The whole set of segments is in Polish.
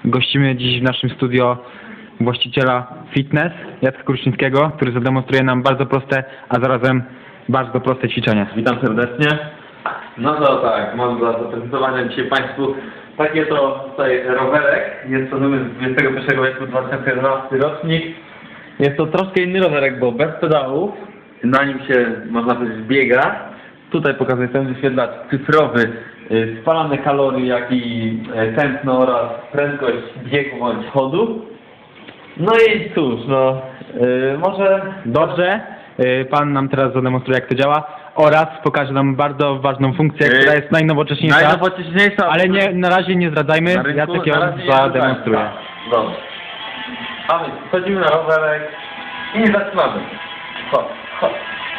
Gościmy dziś w naszym studio właściciela fitness, Jacka Kruszczyńskiego, który zademonstruje nam bardzo proste, a zarazem bardzo proste ćwiczenia. Witam serdecznie. No to tak, mam do zaprezentowania dzisiaj Państwu takie to tutaj rowerek. Jest to numer z XXI wieku, 2011 rocznik. Jest to troszkę inny rowerek, bo bez pedałów. Na nim się, można powiedzieć, biega. Tutaj pokazuję ten wyświetlacz cyfrowy, spalane kalorie, jak i tętno oraz prędkość biegu bądź chodu. No i cóż, no, może... Dobrze, pan nam teraz zademonstruje, jak to działa oraz pokaże nam bardzo ważną funkcję, która jest najnowocześniejsza. Najnowocześniejsza, ale nie, na razie nie zdradzajmy, na rynku, Jacek ją zademonstruje. Tak. Dobrze. A więc wchodzimy na rowerek i nie zatrzymamy. Chodź, chodź.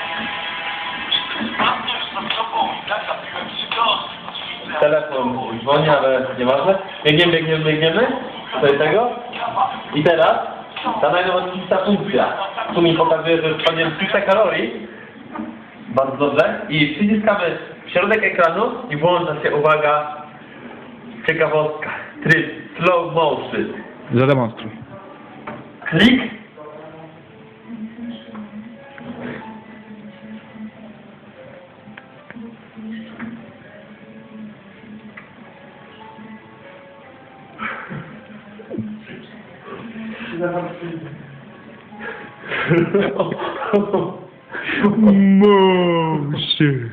Telefon dzwoni, ale nieważne. Biegniemy. Tutaj tego. I teraz ta najnowocześniejsza funkcja. Tu mi pokazuje, że wchodzimy 300 kalorii. Bardzo dobrze. I przyciskamy środek ekranu i włącza się, uwaga, ciekawostka. Tryb slow motion. Zademonstruj. Klik. Motion.